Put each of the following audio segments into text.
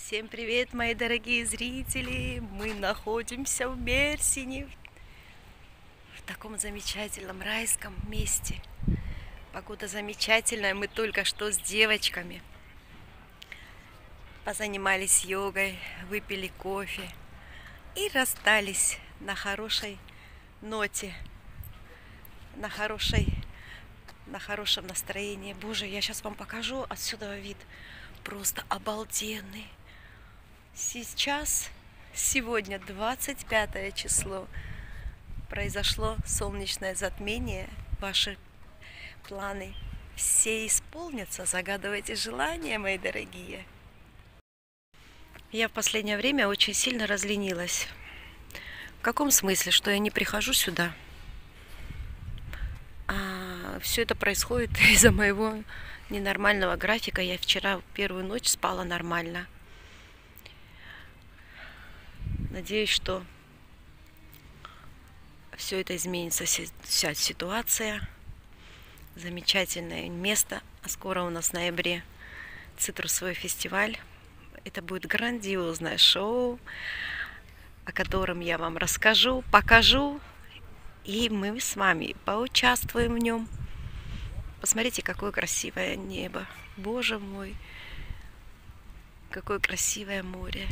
Всем привет, мои дорогие зрители! Мы находимся в Мерсине, в таком замечательном райском месте. Погода замечательная, мы только что с девочками позанимались йогой, выпили кофе и расстались на хорошей ноте, на хорошем настроении. Боже, я сейчас вам покажу отсюда вид, просто обалденный. Сегодня 25 число, произошло солнечное затмение. Ваши планы все исполнятся. Загадывайте желания, мои дорогие. Я в последнее время очень сильно разленилась. В каком смысле? Что я не прихожу сюда. А все это происходит из-за моего ненормального графика. Я вчера первую ночь спала нормально. Надеюсь, что все это изменится, вся ситуация. Замечательное место. А скоро у нас в ноябре цитрусовый фестиваль. Это будет грандиозное шоу, о котором я вам расскажу, покажу. И мы с вами поучаствуем в нем. Посмотрите, какое красивое небо. Боже мой, какое красивое море.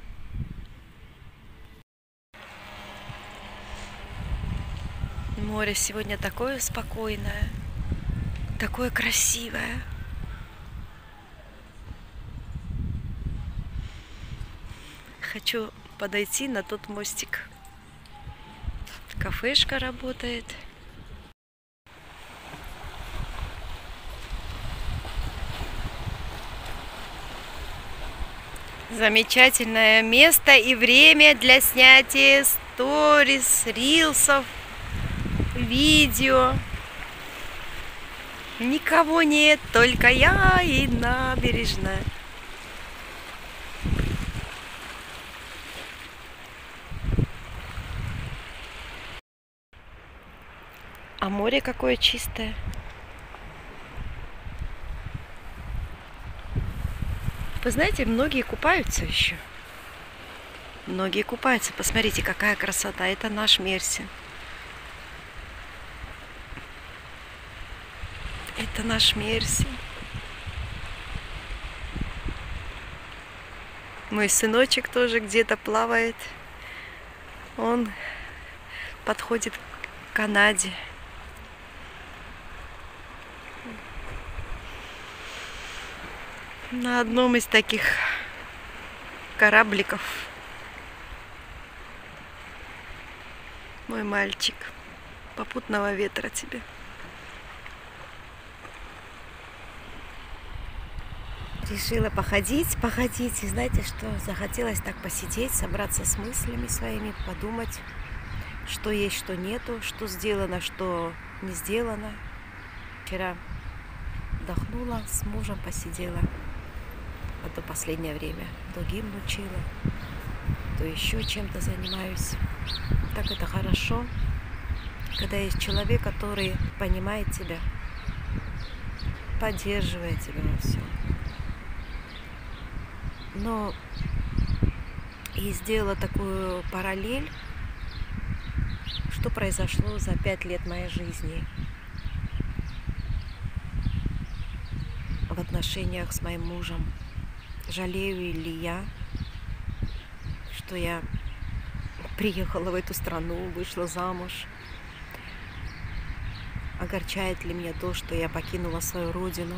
Море сегодня такое спокойное, такое красивое. Хочу подойти на тот мостик. Кафешка работает. Замечательное место и время для снятия сторис, рилсов, видео. Никого нет, только я и набережная. А море какое чистое. Вы знаете, многие купаются еще. Многие купаются. Посмотрите, какая красота. Это наш Мерсин. Это наш Мерсин. Мой сыночек тоже где-то плавает. Он подходит к Канаде. На одном из таких корабликов. Мой мальчик. Попутного ветра тебе. Решила походить. И знаете что? Захотелось так посидеть, собраться с мыслями своими, подумать, что есть, что нету, что сделано, что не сделано. Вчера вдохнула, с мужем посидела. А то последнее время то гимн учила, то еще чем-то занимаюсь. Так это хорошо, когда есть человек, который понимает тебя, поддерживает тебя во всем. Но и сделала такую параллель, что произошло за 5 лет моей жизни в отношениях с моим мужем. Жалею ли я, что я приехала в эту страну, вышла замуж? Огорчает ли меня то, что я покинула свою родину?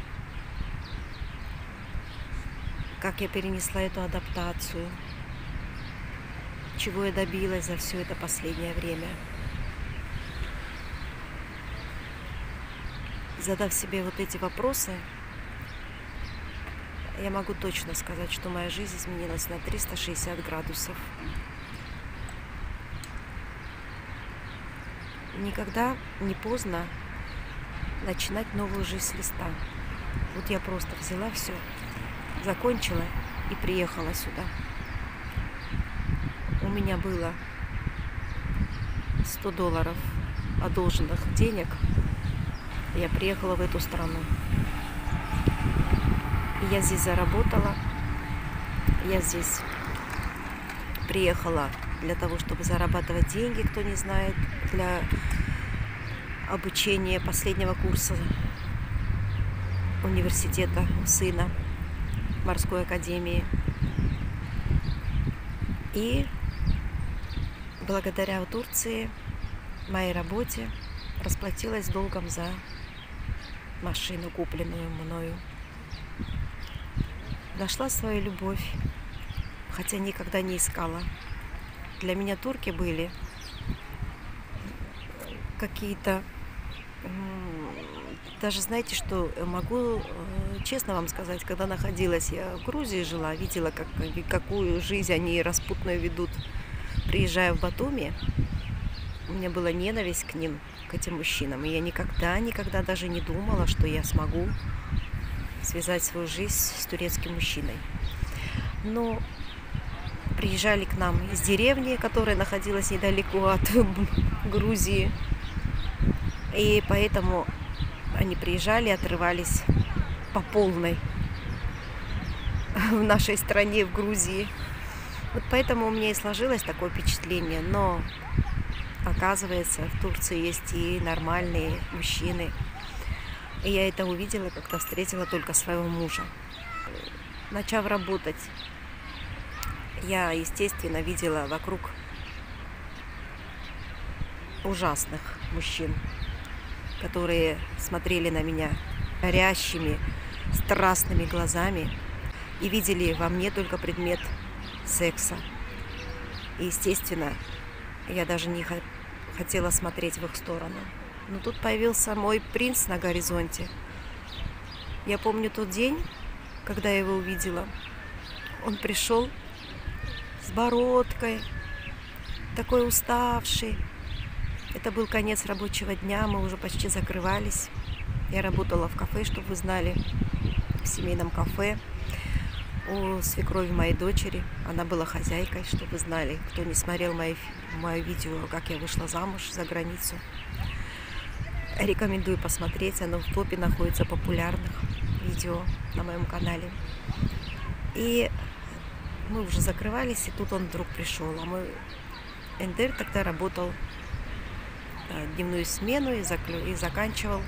Как я перенесла эту адаптацию? Чего я добилась за все это последнее время? Задав себе вот эти вопросы, я могу точно сказать, что моя жизнь изменилась на 360 градусов. Никогда не поздно начинать новую жизнь с листа. Вот я просто взяла все, закончила и приехала сюда. У меня было $100 одолженных денег. Я приехала в эту страну. И я здесь заработала Я здесь приехала для того, чтобы зарабатывать деньги, кто не знает, для обучения последнего курса университета у сына морской академии. И благодаря Турции, моей работе, расплатилась долгом за машину, купленную мною. Нашла свою любовь, хотя никогда не искала. Для меня турки были какие-то... Даже знаете, что могу честно вам сказать, когда находилась я в Грузии, жила, видела, какую жизнь они распутную ведут. Приезжая в Батуми, у меня была ненависть к ним, к этим мужчинам. И я никогда даже не думала, что я смогу связать свою жизнь с турецким мужчиной. Но приезжали к нам из деревни, которая находилась недалеко от Грузии. И поэтому они приезжали, отрывались по полной в нашей стране, в Грузии. Вот поэтому у меня и сложилось такое впечатление. Но оказывается, в Турции есть и нормальные мужчины. И я это увидела, когда встретила только своего мужа. Начав работать, я, естественно, видела вокруг ужасных мужчин, которые смотрели на меня горящими, страстными глазами и видели во мне только предмет секса. И, естественно, я даже не хотела смотреть в их сторону. Но тут появился мой принц на горизонте. Я помню тот день, когда я его увидела. Он пришел с бородкой, такой уставший. Это был конец рабочего дня, мы уже почти закрывались. Я работала в кафе, чтобы вы знали, в семейном кафе у свекрови моей дочери. Она была хозяйкой, чтобы вы знали, кто не смотрел мое видео, как я вышла замуж за границу. Рекомендую посмотреть, оно в топе находится популярных видео на моем канале. И мы уже закрывались, и тут он вдруг пришел. А мой Эндер тогда работал дневную смену и заканчивал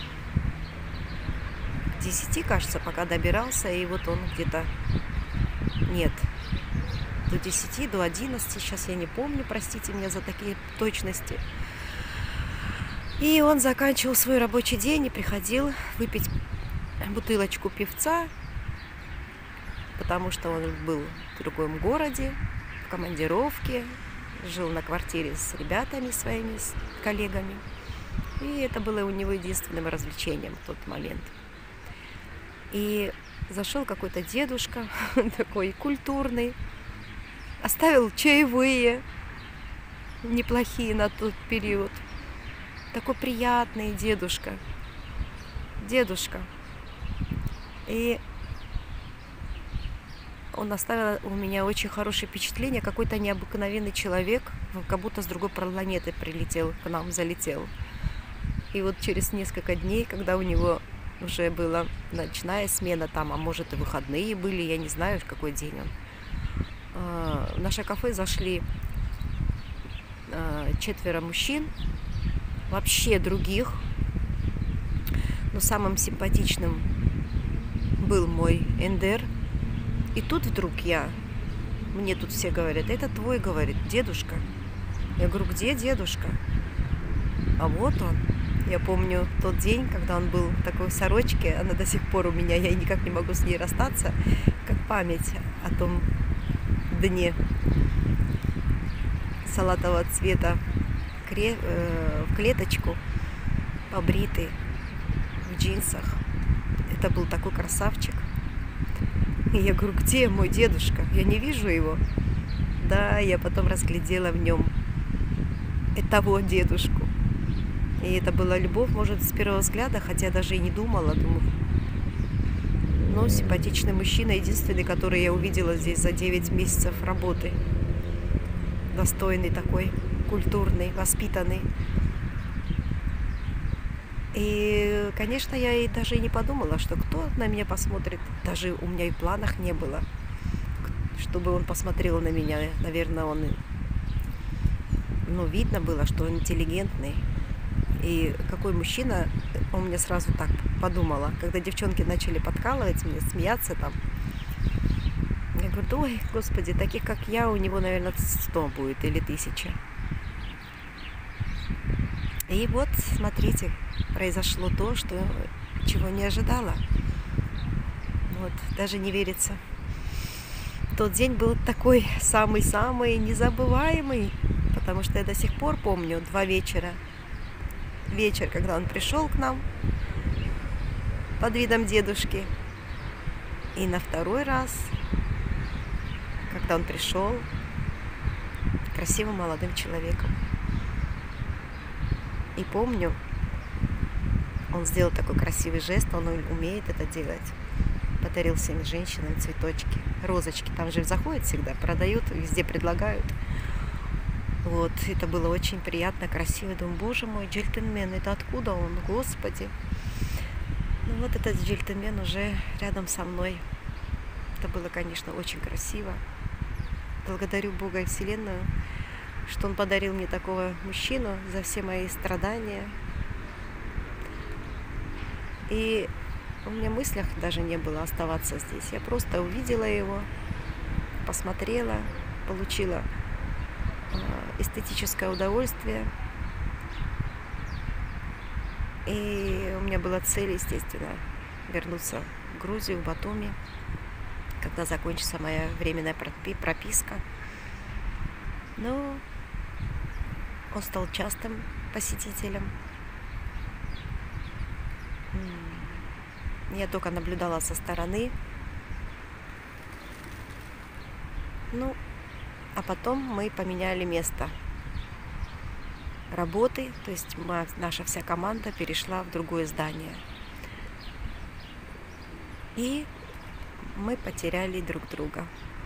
к 10, кажется, пока добирался. И вот он где-то, нет, до 10, до 11, сейчас я не помню, простите меня за такие точности. И он заканчивал свой рабочий день и приходил выпить бутылочку пивца, потому что он был в другом городе, в командировке, жил на квартире с ребятами своими, с коллегами. И это было у него единственным развлечением в тот момент. И зашел какой-то дедушка, такой культурный, оставил чаевые неплохие на тот период. Такой приятный дедушка. И он оставил у меня очень хорошее впечатление. Какой-то необыкновенный человек, как будто с другой планеты прилетел к нам, залетел. И вот через несколько дней, когда у него уже была ночная смена там, а может и выходные были, я не знаю, в какой день он. В наше кафе зашли 4 мужчин, вообще других. Но самым симпатичным был мой Эндер. И тут вдруг мне тут все говорят, это твой, говорит, дедушка. Я говорю, где дедушка? А вот он. Я помню тот день, когда он был в такой сорочке, она до сих пор у меня, я никак не могу с ней расстаться, как память о том дне салатового цвета, в клеточку, побритый, в джинсах. Это был такой красавчик. И я говорю, где мой дедушка? Я не вижу его. Да, я потом разглядела в нем того дедушку. И это была любовь, может, с первого взгляда, хотя даже и не думала. Думаю, но симпатичный мужчина, единственный, который я увидела здесь за 9 месяцев работы. Достойный такой, культурный, воспитанный. И, конечно, я и даже и не подумала, что кто на меня посмотрит. Даже у меня и в планах не было, чтобы он посмотрел на меня. Наверное, видно было, что он интеллигентный. И какой мужчина, он мне сразу так подумала, когда девчонки начали подкалывать меня, смеяться там. Я говорю, ой, господи, таких как я у него, наверное, 100 будет или 1000. И вот, смотрите, произошло то, чего не ожидала. Вот, даже не верится. Тот день был такой самый-самый незабываемый, потому что я до сих пор помню 2 вечера. Вечер, когда он пришел к нам под видом дедушки. И на второй раз, когда он пришел красивым молодым человеком. И помню, он сделал такой красивый жест, он умеет это делать. Подарил всем женщинам цветочки, розочки. Там же заходят всегда, продают, везде предлагают. Вот, это было очень приятно, красиво. Думаю, боже мой, джентльмен, это откуда он, господи. Ну вот этот джентльмен уже рядом со мной. Это было, конечно, очень красиво. Благодарю Бога и Вселенную, что он подарил мне такого мужчину за все мои страдания. И у меня в мыслях даже не было оставаться здесь. Я просто увидела его, посмотрела, получила эстетическое удовольствие. И у меня была цель, естественно, вернуться в Грузию, в Батуми, когда закончится моя временная прописка. Но он стал частым посетителем. Я только наблюдала со стороны. А потом мы поменяли место работы, то есть наша вся команда перешла в другое здание. И мы потеряли друг друга.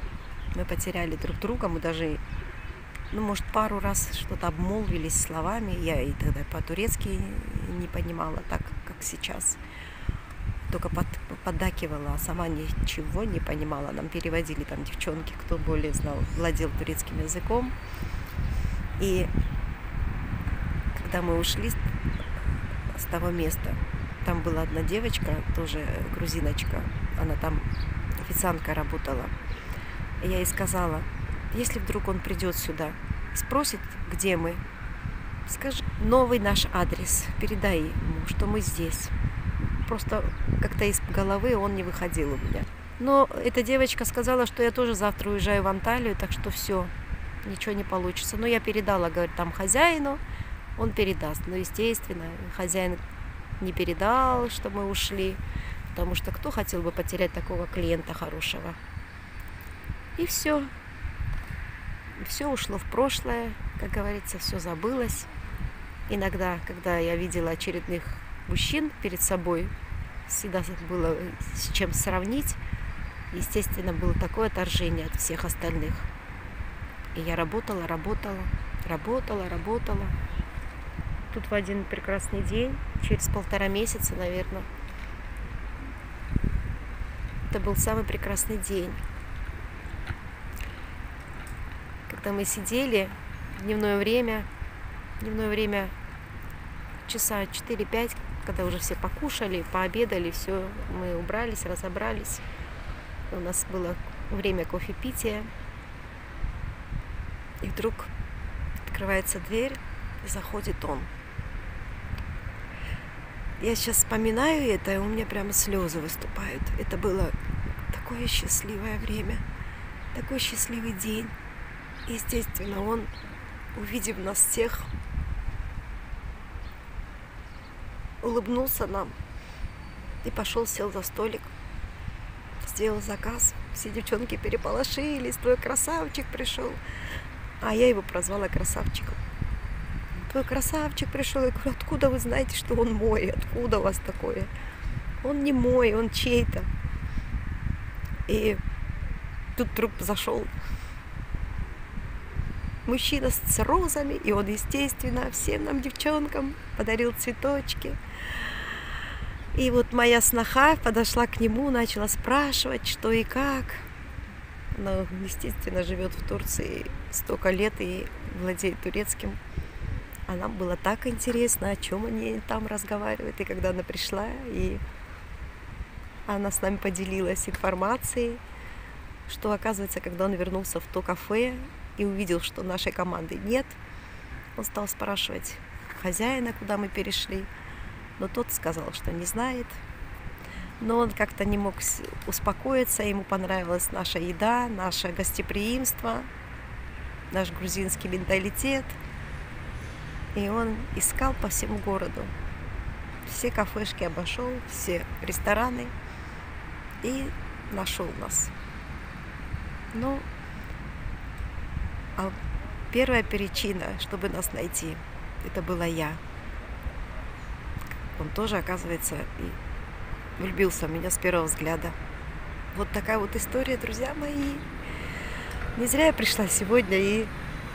Мы даже, может, пару раз что-то обмолвились словами. Я и тогда по-турецки не понимала так, как сейчас. Только поддакивала, а сама ничего не понимала. Нам переводили там девчонки, кто более владел турецким языком. И когда мы ушли с того места, там была одна девочка, тоже грузиночка, она там официанткой работала. И я ей сказала, если вдруг он придет сюда, спросит, где мы, скажи новый наш адрес, передай ему, что мы здесь. Просто как-то из головы он не выходил у меня. Но эта девочка сказала, что я тоже завтра уезжаю в Анталию, так что все, ничего не получится. Но я передала, говорит, там хозяину, он передаст. Но, естественно, хозяин не передал, что мы ушли, потому что кто хотел бы потерять такого клиента хорошего? И все. Все ушло в прошлое, как говорится, все забылось. Иногда, когда я видела очередных мужчин перед собой, всегда было с чем сравнить. Естественно, было такое отторжение от всех остальных. И я работала. Тут в один прекрасный день, через 1,5 месяца, наверное, это был самый прекрасный день, когда мы сидели в дневное время часа 4-5, когда уже все покушали, пообедали, все, мы убрались, разобрались. У нас было время кофепития. И вдруг открывается дверь, и заходит он. Я сейчас вспоминаю это, и у меня прямо слезы выступают. Это было такое счастливое время, такой счастливый день. Естественно, он, увидев нас всех, улыбнулся нам и пошел, сел за столик, сделал заказ. Все девчонки переполошились, твой красавчик пришел. А я его прозвала красавчиком. Твой красавчик пришел. Я говорю, откуда вы знаете, что он мой? Откуда у вас такое? Он не мой, он чей-то. И тут вдруг зашел мужчина с розами, и он, естественно, всем нам, девчонкам, подарил цветочки. И вот моя сноха подошла к нему, начала спрашивать, что и как. но, естественно, живет в Турции столько лет и владеет турецким. А нам было так интересно, о чем они там разговаривают. И когда она пришла, и она с нами поделилась информацией, что, оказывается, когда он вернулся в то кафе и увидел, что нашей команды нет, он стал спрашивать хозяина, куда мы перешли. Но тот сказал, что не знает. Но он как-то не мог успокоиться, ему понравилась наша еда, наше гостеприимство, наш грузинский менталитет. И он искал по всему городу. Все кафешки обошел, все рестораны и нашел нас. Ну, а первая причина, чтобы нас найти, это была я. Он тоже, оказывается, и влюбился в меня с первого взгляда. Вот такая вот история, друзья мои. Не зря я пришла сегодня и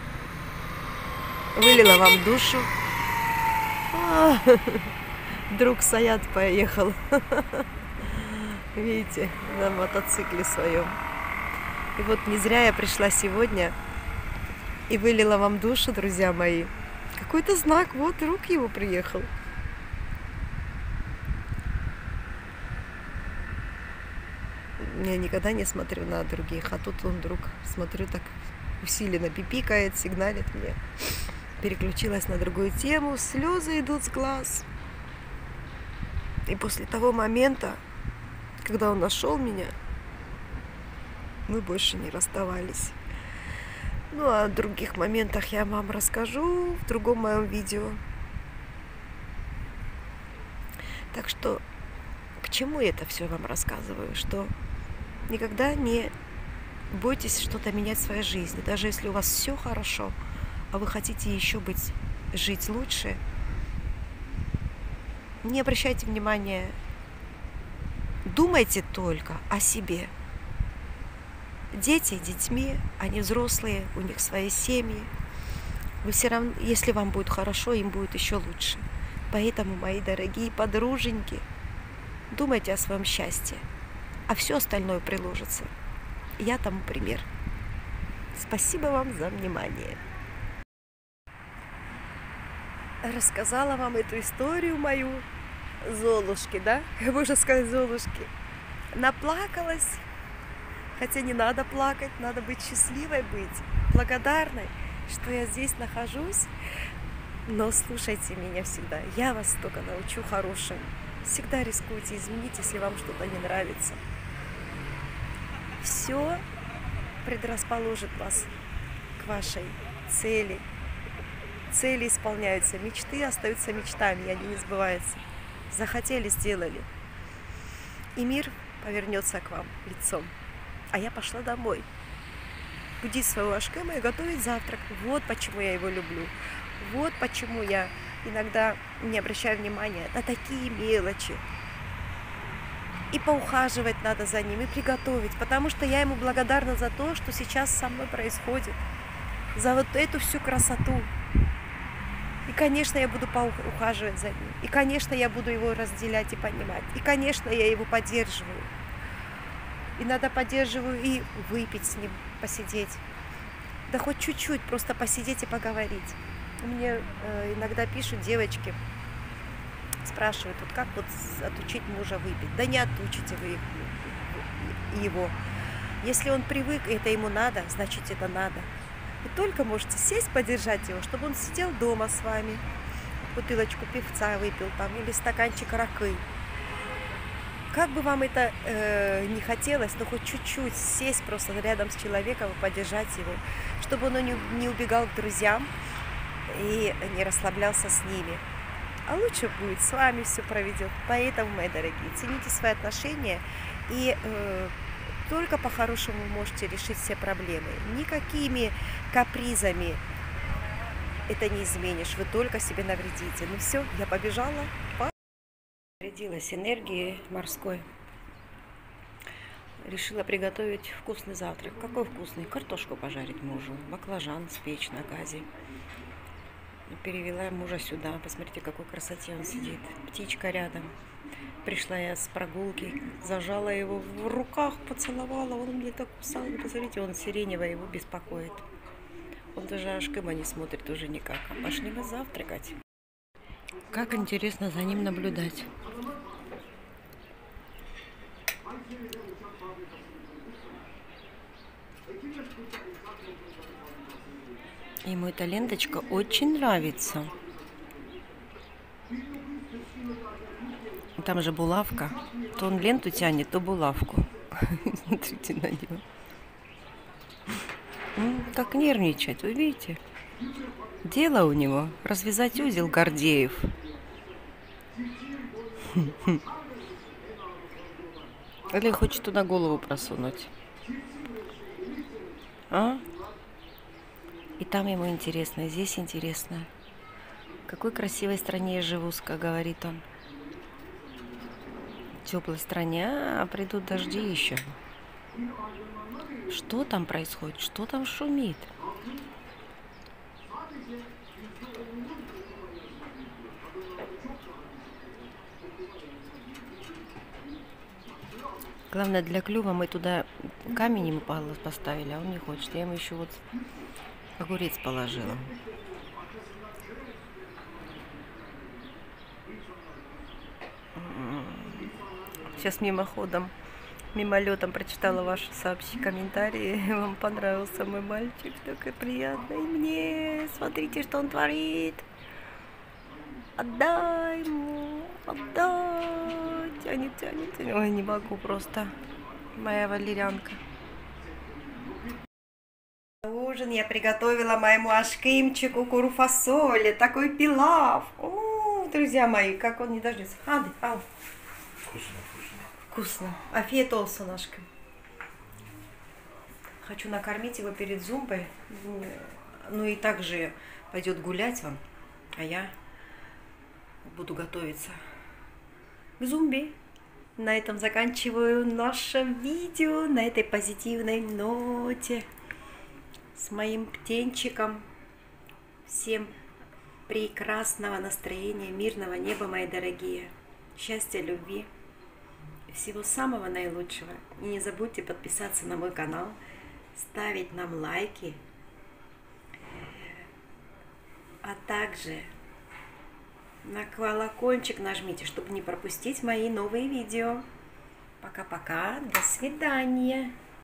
вылила вам душу. Друг Саят поехал. Видите, на мотоцикле своем. И вот не зря я пришла сегодня и вылила вам душу, друзья мои. Какой-то знак, вот друг его приехал. Я никогда не смотрю на других, а тут он вдруг, смотрю, так усиленно пипикает, сигналит мне. Переключилась на другую тему, слезы идут с глаз. И после того момента, когда он нашел меня, мы больше не расставались. Ну, а о других моментах я вам расскажу в другом моем видео. Так что, к чему я это все вам рассказываю? Что никогда не бойтесь что-то менять в своей жизни. Даже если у вас все хорошо, а вы хотите еще жить лучше, не обращайте внимания, думайте только о себе. Дети детьми, они взрослые, у них свои семьи. Вы все равно, если вам будет хорошо, им будет еще лучше. Поэтому, мои дорогие подруженьки, думайте о своем счастье, а все остальное приложится. Я тому пример. Спасибо вам за внимание. Рассказала вам эту историю мою, Золушки, да? Можно сказать, Золушки. Наплакалась. Хотя не надо плакать, надо быть счастливой, быть благодарной, что я здесь нахожусь. Но слушайте меня всегда. Я вас только научу хорошему. Всегда рискуйте изменить, если вам что-то не нравится. Все предрасположит вас к вашей цели. Цели исполняются, мечты остаются мечтами, и они не сбываются. Захотели, сделали. И мир повернется к вам лицом. А я пошла домой. Будить своего Ашкема и готовить завтрак. Вот почему я его люблю. Вот почему я иногда не обращаю внимания на такие мелочи. И поухаживать надо за ним, и приготовить. Потому что я ему благодарна за то, что сейчас со мной происходит. За вот эту всю красоту. И, конечно, я буду ухаживать за ним. И, конечно, я буду его разделять и понимать. И, конечно, я его поддерживаю. Иногда поддерживаю и выпить с ним, посидеть. Да хоть чуть-чуть, просто посидеть и поговорить. Мне иногда пишут девочки, спрашивают, вот как вот отучить мужа выпить. Да не отучите вы его. Если он привык, и это ему надо, значит это надо. Вы только можете сесть, поддержать его, чтобы он сидел дома с вами, бутылочку пивца выпил там, или стаканчик ракы. Как бы вам это не хотелось, но хоть чуть-чуть сесть просто рядом с человеком и поддержать его, чтобы он не убегал к друзьям и не расслаблялся с ними. А лучше будет, с вами все проведет. Поэтому, мои дорогие, цените свои отношения, и только по-хорошему вы можете решить все проблемы. Никакими капризами это не изменишь, вы только себе навредите. Ну все, я побежала. Зарядилась энергией морской. Решила приготовить вкусный завтрак. Какой вкусный? Картошку пожарить мужу, баклажан спечь на газе. Перевела мужа сюда. Посмотрите, какой красоте он сидит. Птичка рядом. Пришла я с прогулки, зажала его в руках, поцеловала, он мне так кусал. Посмотрите, он сиреневый, его беспокоит. Он даже Ашкыма не смотрит уже никак. Пошли мы завтракать. Как интересно за ним наблюдать. Ему эта ленточка очень нравится. Там же булавка. То он ленту тянет, то булавку. Смотрите на него. Как нервничает, вы видите? Дело у него развязать узел Гордеев. Или хочет туда голову просунуть. А? И там ему интересно, и здесь интересно. В какой красивой стране я живу, говорит он. В теплой стране, а придут дожди еще. Что там происходит? Что там шумит? Главное, для клюва мы туда камень ему поставили, а он не хочет. Я ему еще вот огурец положила. Сейчас мимоходом, мимолетом прочитала ваши комментарии. Вам понравился мой мальчик, такой приятный. И мне, смотрите, что он творит. Отдай ему, отдай. Тянет, тянет. Ой, не могу просто. Моя валерьянка. Ужин я приготовила моему Ашкымчику куру-фасоли. Такой пилав. О, друзья мои, как он не дождется. Ады, ау. Вкусно, вкусно. Вкусно. Афия толстая ножка. Хочу накормить его перед зумбой. Ну и также пойдет гулять он. А я буду готовиться к зумбе. На этом заканчиваю наше видео. На этой позитивной ноте. С моим птенчиком. Всем прекрасного настроения, мирного неба, мои дорогие. Счастья, любви. Всего самого наилучшего. И не забудьте подписаться на мой канал, ставить нам лайки, а также на колокольчик нажмите, чтобы не пропустить мои новые видео. Пока-пока, до свидания.